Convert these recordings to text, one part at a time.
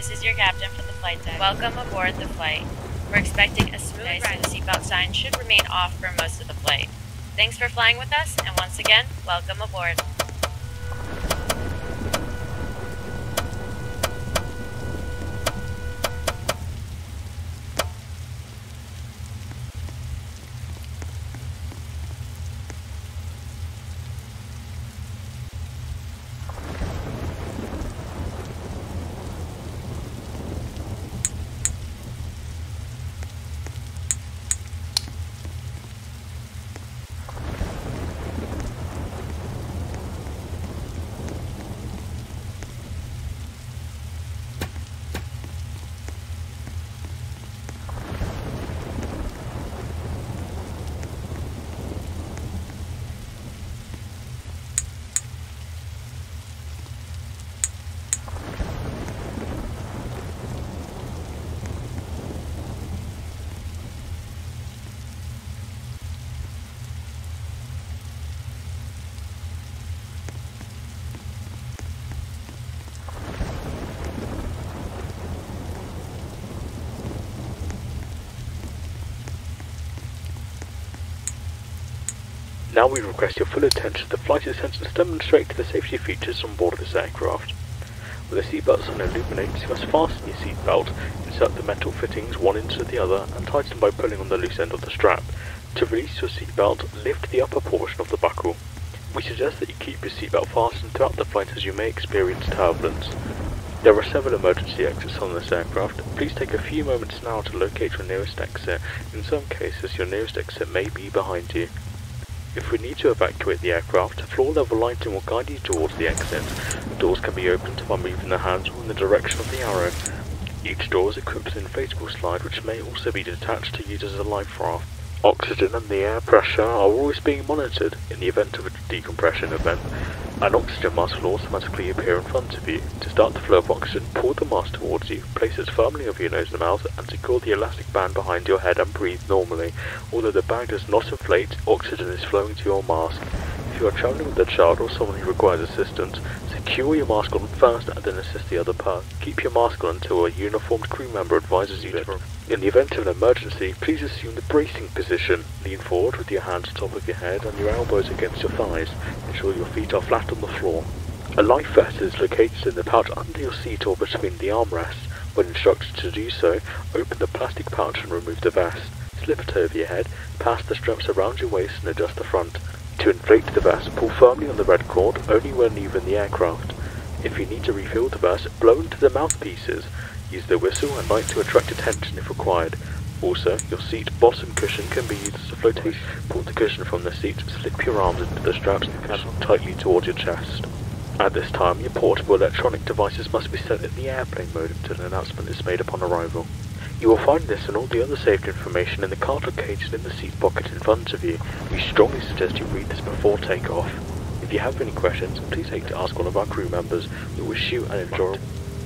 this is your captain for the flight deck. Welcome aboard the flight. We're expecting a smooth ride. The seatbelt sign should remain off for most of the flight. Thanks for flying with us, and once again, welcome aboard. Now we request your full attention to the flight attendants demonstrate the safety features on board this aircraft. With the seatbelt sign illuminates, you must fasten your seatbelt, insert the metal fittings one into the other, and tighten by pulling on the loose end of the strap. To release your seatbelt, lift the upper portion of the buckle. We suggest that you keep your seatbelt fastened throughout the flight as you may experience turbulence. There are several emergency exits on this aircraft. Please take a few moments now to locate your nearest exit. In some cases, your nearest exit may be behind you. If we need to evacuate the aircraft, floor level lighting will guide you towards the exit. Doors can be opened by moving the handle in the direction of the arrow. Each door is equipped with an inflatable slide which may also be detached to use as a life raft. Oxygen and the air pressure are always being monitored. In the event of a decompression event, an oxygen mask will automatically appear in front of you. To start the flow of oxygen, pull the mask towards you, place it firmly over your nose and mouth, and secure the elastic band behind your head and breathe normally. Although the bag does not inflate, oxygen is flowing to your mask. If you are travelling with a child or someone who requires assistance, secure your mask on first and then assist the other person. Keep your mask on until a uniformed crew member advises you to. In the event of an emergency, please assume the bracing position. Lean forward with your hands on top of your head and your elbows against your thighs. Ensure your feet are flat on the floor. A life vest is located in the pouch under your seat or between the armrests. When instructed to do so, open the plastic pouch and remove the vest. Slip it over your head, pass the straps around your waist and adjust the front. To inflate the vest, pull firmly on the red cord only when leaving the aircraft. If you need to refill the vest, blow into the mouthpieces. Use the whistle and light to attract attention if required. Also, your seat bottom cushion can be used as a flotation. Pull the cushion from the seat, slip your arms into the straps and catch tightly towards your chest. At this time, your portable electronic devices must be set in the airplane mode until an announcement is made upon arrival. You will find this and all the other safety information in the card located in the seat pocket in front of you. We strongly suggest you read this before takeoff. If you have any questions, please take to ask one of our crew members. We wish you an enjoyable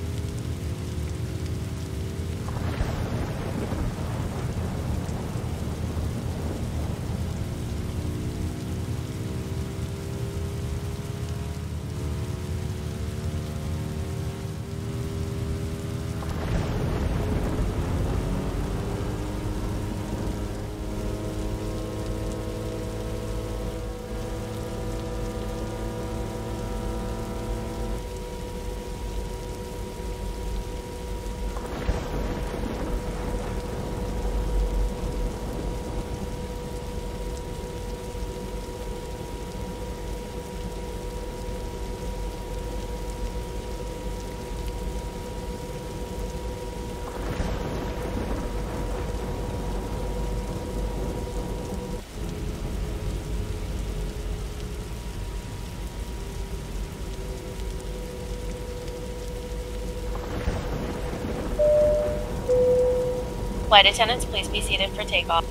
Flight attendants, please be seated for takeoff.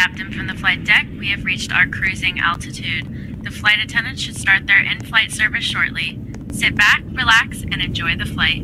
captain from the flight deck. We have reached our cruising altitude. The flight attendants should start their in-flight service shortly. Sit back, relax, and enjoy the flight.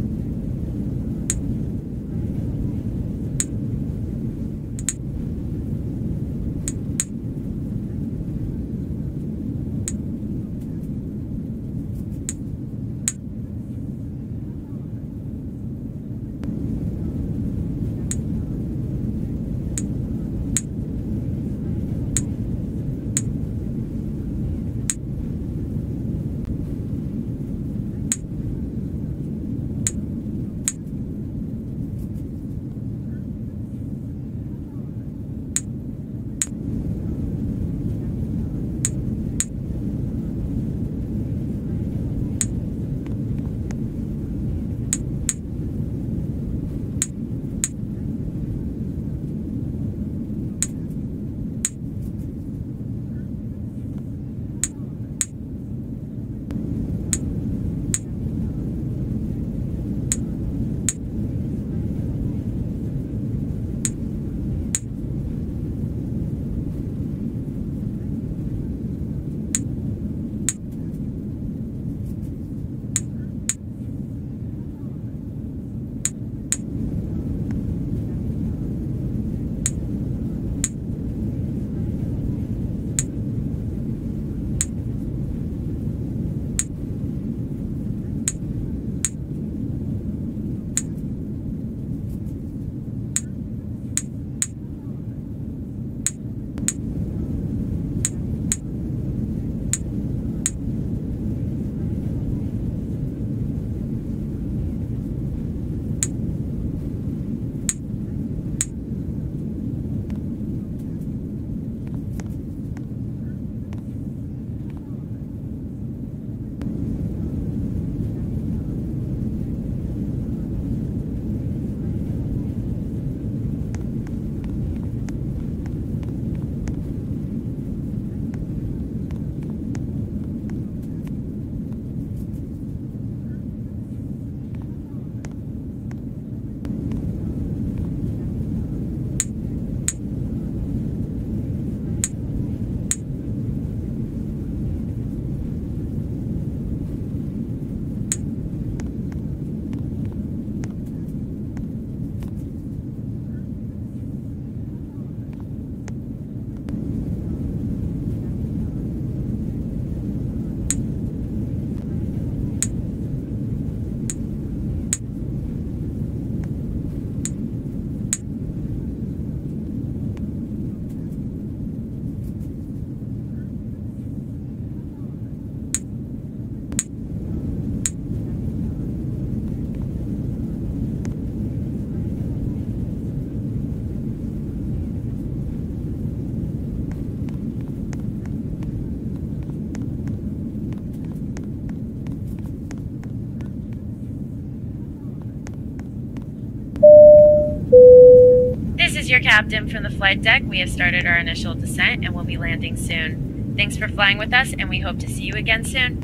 This is your captain from the flight deck. We have started our initial descent and will be landing soon. Thanks for flying with us, and we hope to see you again soon.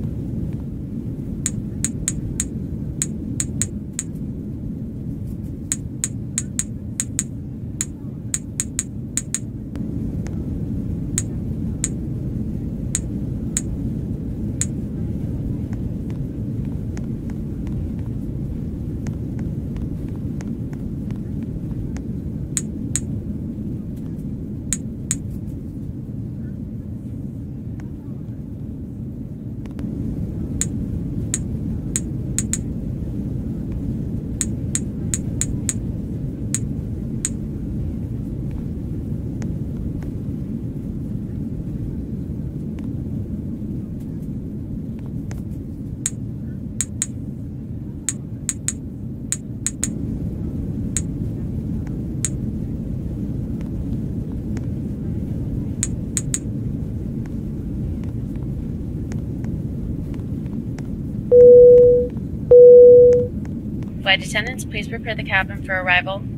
Flight attendants, please prepare the cabin for arrival.